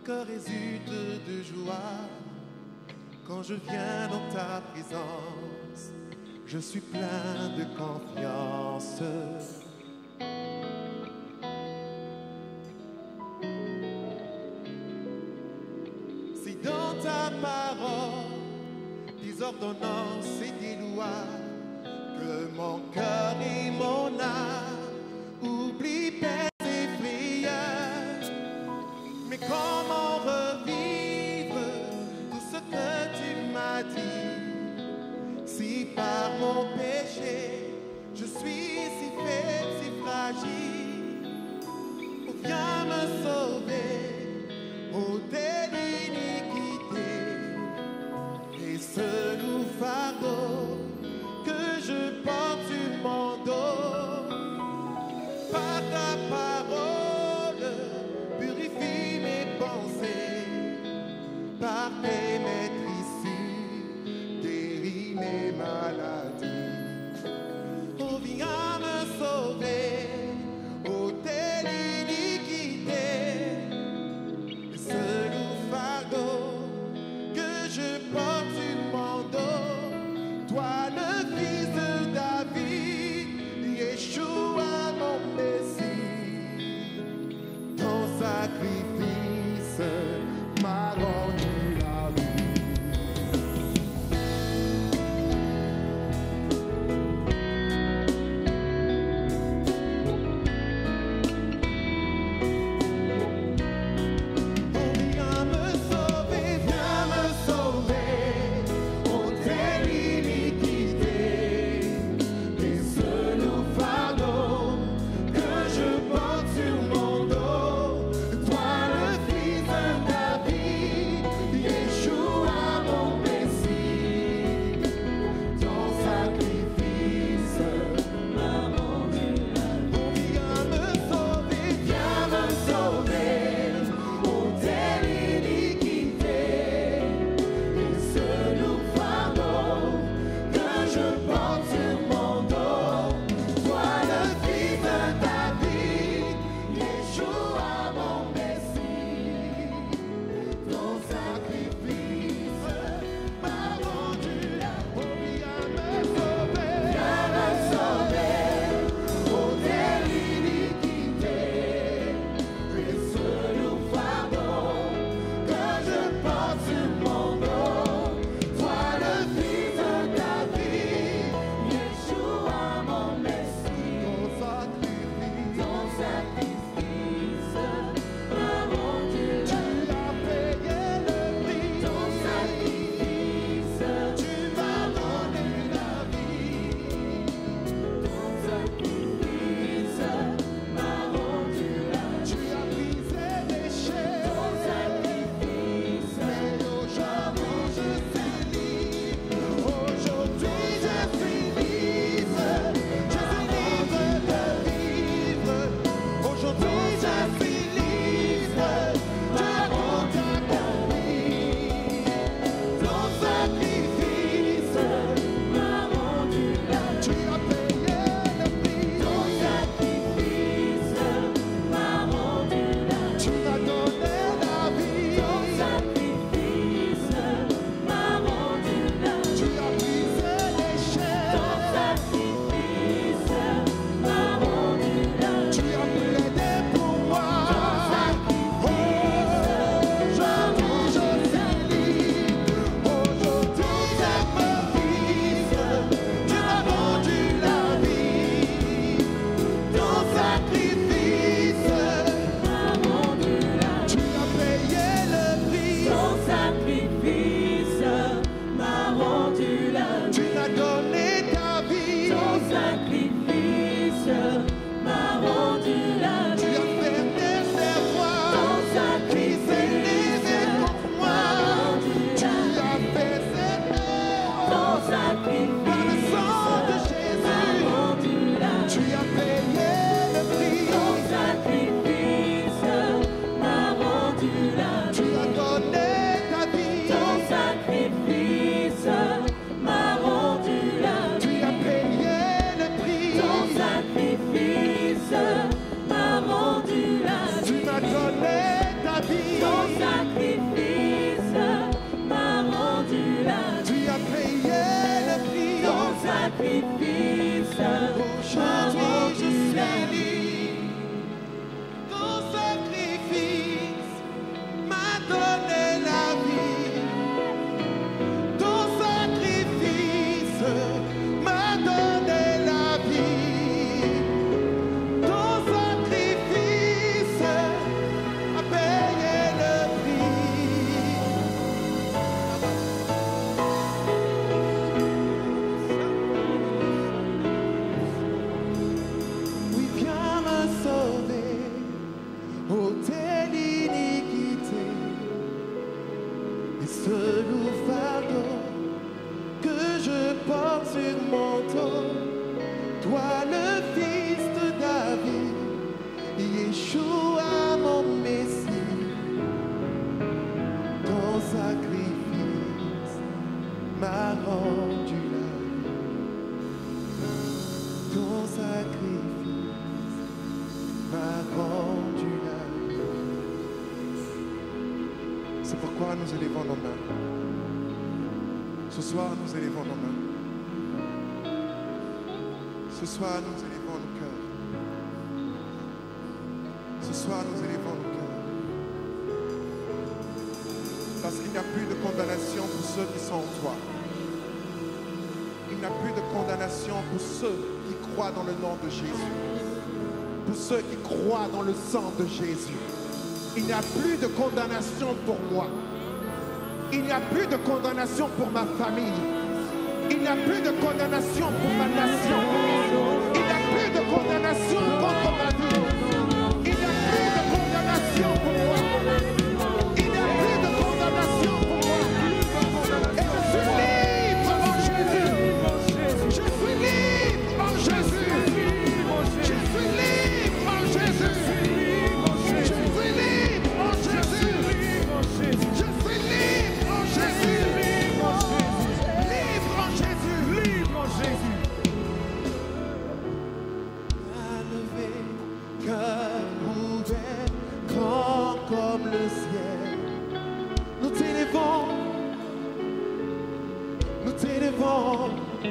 cœur résulte de joie quand je viens dans ta présence. Je suis plein de confiance. Si dans ta parole, des ordonnances et des lois, que mon cœur et mon âme oublient peine et prière, mais comment revivre tout ce que tu m'as dit? Si par mon péché je suis si faible, si fragile, oh, viens me sauver, ô de l'iniquité, et ce lourd fardeau que je porte sur mon toi le Fils de David, Yeshua mon Messie, ton sacrifice m'a rendu la vie. Ton sacrifice m'a rendu la vie. C'est pourquoi nous élevons nos mains. Ce soir, nous élevons nos mains. Ce soir, nous élevons nos cœurs. Ce soir, nous élevons nos cœurs. Parce qu'il n'y a plus de condamnation pour ceux qui sont en toi. Il n'y a plus de condamnation pour ceux qui croient dans le nom de Jésus. Pour ceux qui croient dans le sang de Jésus. Il n'y a plus de condamnation pour moi. Il n'y a plus de condamnation pour ma famille. Il n'y a plus de condamnation pour ma nation. Il n'y a plus de condamnation contre ma vie. Il n'y a plus de condamnation pour moi. Il n'y a plus de condamnation pour moi. Et je suis libre en Jésus. Je suis libre en Jésus. Je suis libre en Jésus. Je suis libre en Jésus. Je suis libre en Jésus. Libre en Jésus. Libre en Jésus. À lever, cœur ouvert, grand comme le ciel. Nous t'élevons. Nous t'élevons.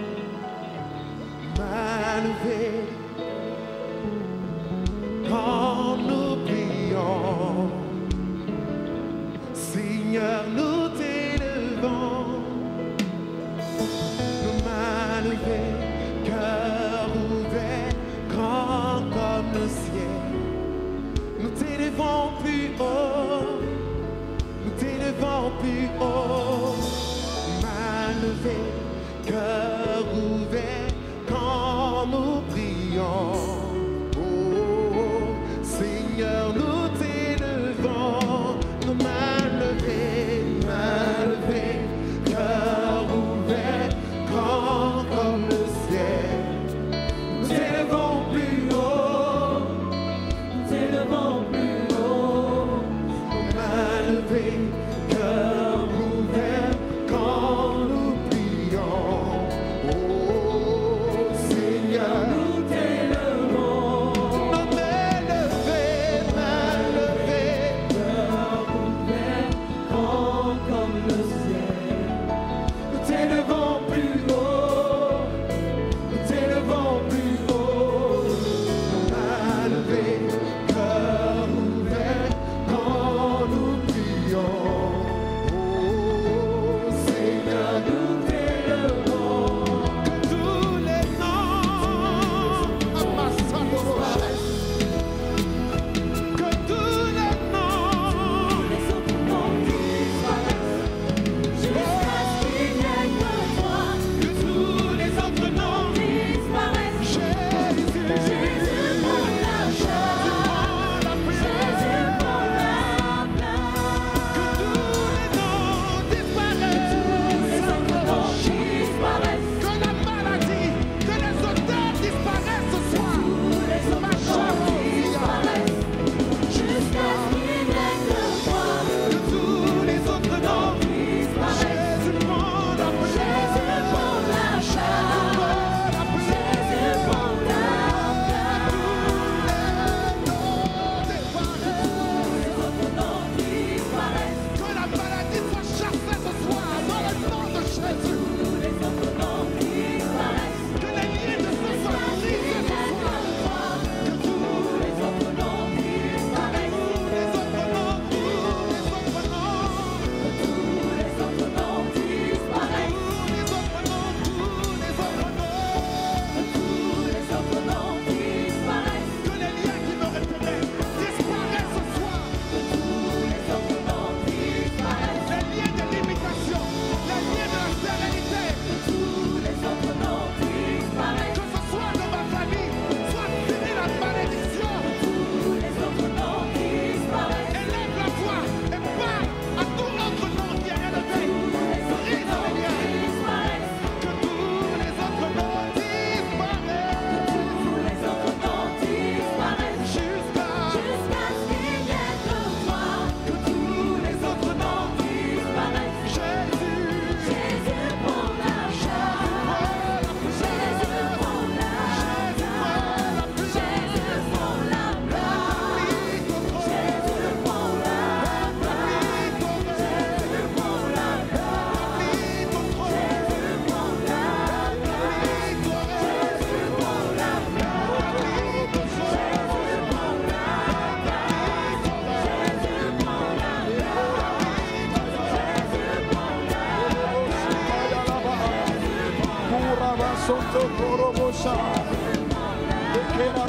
Main levée, quand nous prions. Seigneur, nous t'élevons. Nos mains levées, cœur ouvert, grand comme le ciel. Nous t'élevons plus haut. Nous t'élevons plus haut. Mains levées, cœur ouvert, quand nous prions.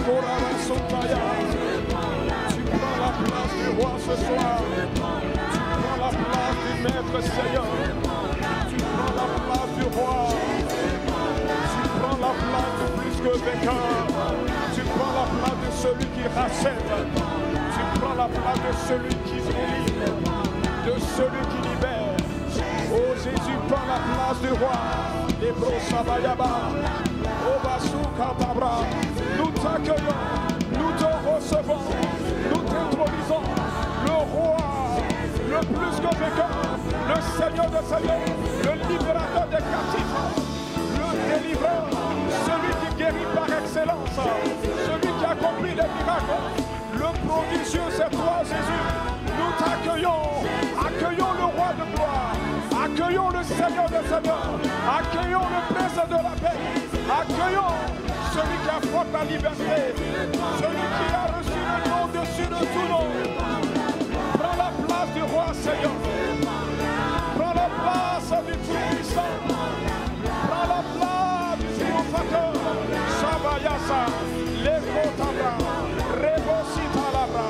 Tu prends la place du roi ce soir. Tu prends la place du maître Seigneur. Tu prends la place du roi. Tu prends la place de plus que vainqueur. Tu prends la place de celui qui rachète. Tu prends la place de celui qui délivre. De celui qui libère. Oh Jésus, prends la place du roi. Les brosabayaba. Oh Basuka Tabra. Nous t'accueillons. Nous te recevons. Nous t'introduisons. Le roi. Le plus que vainqueur. Le Seigneur de Seigneur. Le libérateur des captifs. Le délivreur. Celui qui guérit par excellence. Celui qui accomplit les miracles. Le prodigieux, c'est toi Jésus. Nous t'accueillons. Accueillons le roi de gloire. Accueillons le Seigneur des Seigneurs. Accueillons le Prince de la paix. Accueillons celui qui affronte la liberté. Celui qui a reçu le nom dessus de tout nom. Prends la place du roi Seigneur. Prends la place du Tout-Puissant. Prends la place du triomphateur. Sabayasa. Lekotabra. Rebositalabra.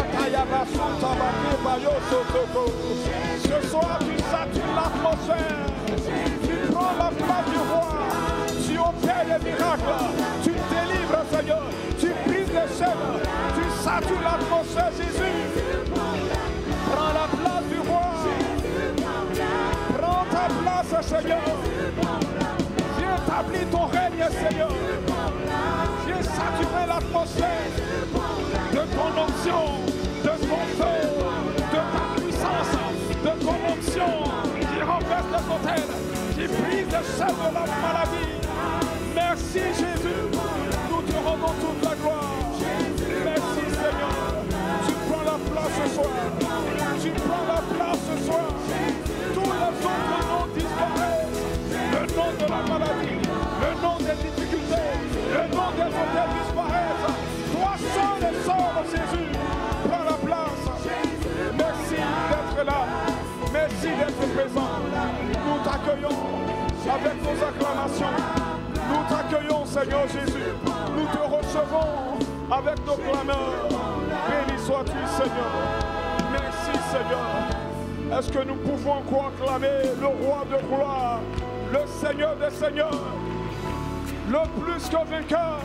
Katayabasutabakeba. Ce soir, tu satures l'atmosphère. Tu prends la place du roi. Tu opères les miracles. Tu délivres, Seigneur. Tu brises les chaînes. Tu satures l'atmosphère, Jésus. Prends la place du roi. Prends ta place, Seigneur. Viens établir ton règne, Seigneur. Viens saturer l'atmosphère de ton onction, de ton feu, de ta puissance, de ton onction qui renverse les hôtels, qui brise les chaînes de la maladie. Merci Jésus, nous te rendons toute la gloire. Merci Seigneur, tu prends la place ce soir. Tu prends la place ce soir. Tous les autres noms disparaissent. Le nom de la maladie, le nom des difficultés, le nom des hôtels disparaissent. Toi seul et seul Jésus, prends la place. Merci d'être là. Merci d'être présent. Nous t'accueillons avec nos acclamations. Nous t'accueillons, Seigneur Jésus. Nous te recevons avec nos clameurs. Béni sois-tu, Seigneur. Merci, Seigneur. Est-ce que nous pouvons encore acclamer le roi de gloire, le Seigneur des seigneurs, le plus que vainqueur?